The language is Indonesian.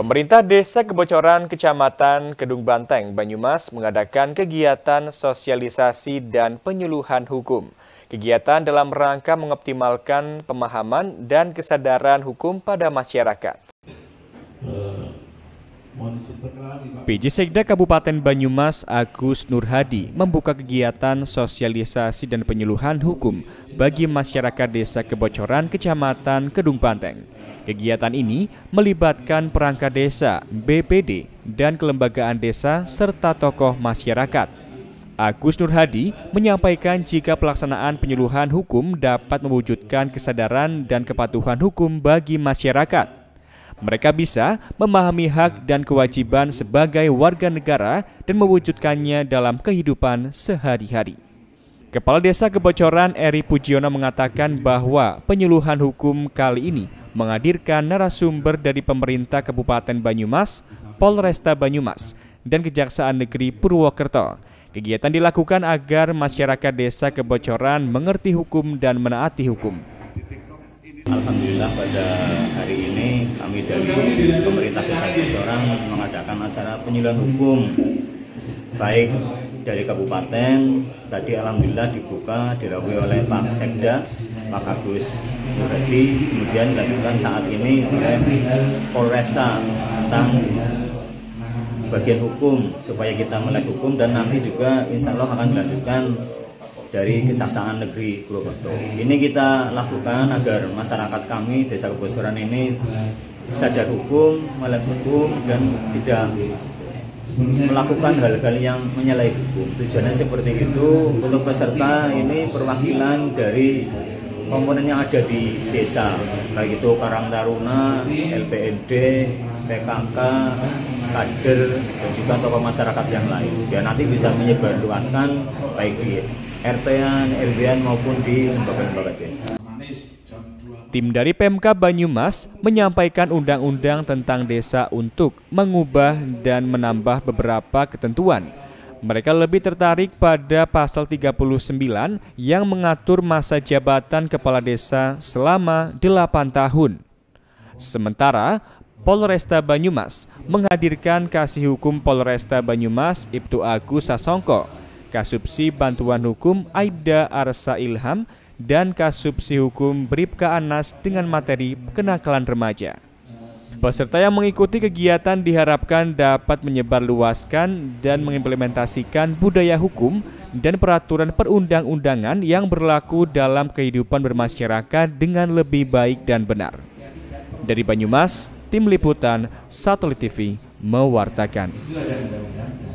Pemerintah Desa Kebocoran Kecamatan Kedung Banteng, Banyumas mengadakan kegiatan sosialisasi dan penyuluhan hukum. Kegiatan dalam rangka mengoptimalkan pemahaman dan kesadaran hukum pada masyarakat. PJ Sekda Kabupaten Banyumas Agus Nurhadi membuka kegiatan sosialisasi dan penyuluhan hukum bagi masyarakat Desa Kebocoran Kecamatan Kedung Banteng. Kegiatan ini melibatkan perangkat desa, BPD, dan kelembagaan desa serta tokoh masyarakat. Agus Nurhadi menyampaikan jika pelaksanaan penyuluhan hukum dapat mewujudkan kesadaran dan kepatuhan hukum bagi masyarakat. Mereka bisa memahami hak dan kewajiban sebagai warga negara dan mewujudkannya dalam kehidupan sehari-hari. Kepala Desa Kebocoran Eri Pujiono mengatakan bahwa penyuluhan hukum kali ini menghadirkan narasumber dari pemerintah Kabupaten Banyumas, Polresta Banyumas, dan Kejaksaan Negeri Purwokerto. Kegiatan dilakukan agar masyarakat Desa Kebocoran mengerti hukum dan menaati hukum. Alhamdulillah pada hari ini kami dari pemerintah Desa Kebocoran mengadakan acara penyuluhan hukum baik dari kabupaten. Tadi alhamdulillah dibuka dirawui oleh Pak Sekda, Pak Agus Nurhadi, kemudian dilanjutkan saat ini oleh Polresta tentang bagian hukum supaya kita melek hukum, dan nanti juga insya Allah akan dilanjutkan dari Kejaksaan Negeri Purwokerto. Ini kita lakukan agar masyarakat kami Desa Kebocoran ini sadar hukum, melek hukum, dan tidak melakukan hal-hal yang menyalahi hukum. Tujuannya seperti itu. Untuk peserta ini perwakilan dari komponen yang ada di desa, baik itu Karang Taruna, LPMD, PKK, kader, dan juga tokoh masyarakat yang lain. Biar nanti bisa menyebarluaskan baik di RT-an, RW-an maupun di lembaga-lembaga desa. Tim dari Pemkab Banyumas menyampaikan undang-undang tentang desa untuk mengubah dan menambah beberapa ketentuan. Mereka lebih tertarik pada pasal 39 yang mengatur masa jabatan kepala desa selama 8 tahun. Sementara Polresta Banyumas menghadirkan Kasih Hukum Polresta Banyumas Ibtu Agus Sasongko, Kasubsi Bantuan Hukum Aibda Arsa Ilham, dan Kasubsi Hukum Bribka Anas dengan materi kenakalan remaja. Peserta yang mengikuti kegiatan diharapkan dapat menyebarluaskan dan mengimplementasikan budaya hukum dan peraturan perundang-undangan yang berlaku dalam kehidupan bermasyarakat dengan lebih baik dan benar. Dari Banyumas, Tim Liputan Satelit TV mewartakan.